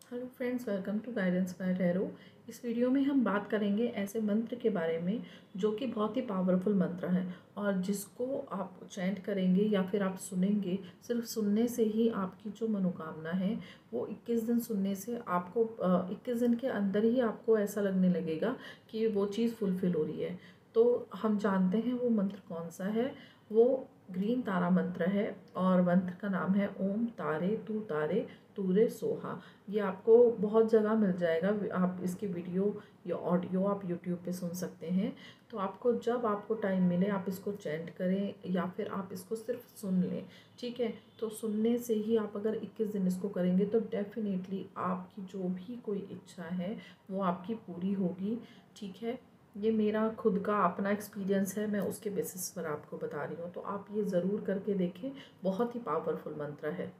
Hello friends, welcome to guidance by tarot. इस वीडियो में हम बात करेंगे ऐसे मंत्र के बारे में जो कि बहुत ही पावरफुल मंत्र हैं और जिसको आप चैंट करेंगे या फिर आप सुनेंगे। सिर्फ सुनने से ही आपकी जो मनोकामना है वो 21 दिन सुनने से आपको 21 दिन के अंदर ही आपको ऐसा लगने लगेगा कि वो चीज़ फुलफ़िल हो रही है। तो हम जानते हैं वो मंत्र कौन सा है। वो ग्रीन तारा मंत्र है और मंत्र का नाम है ओम तारे तूरे सोहा। ये आपको बहुत जगह मिल जाएगा। आप इसकी वीडियो या ऑडियो आप यूट्यूब पे सुन सकते हैं। तो आपको जब आपको टाइम मिले आप इसको चैंट करें या फिर आप इसको सिर्फ सुन लें। ठीक है, तो सुनने से ही आप अगर 21 दिन इसको करेंगे तो डेफिनेटली आपकी जो भी कोई इच्छा है वो आपकी पूरी होगी। ठीक है, ये मेरा खुद का अपना एक्सपीरियंस है, मैं उसके बेसिस पर आपको बता रही हूँ। तो आप ये ज़रूर करके देखें, बहुत ही पावरफुल मंत्र है।